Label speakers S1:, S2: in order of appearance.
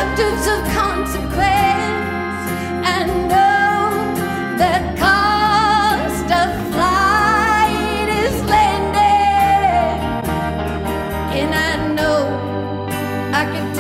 S1: acceptance of consequence, and know the cost of flight is landed. And I know I could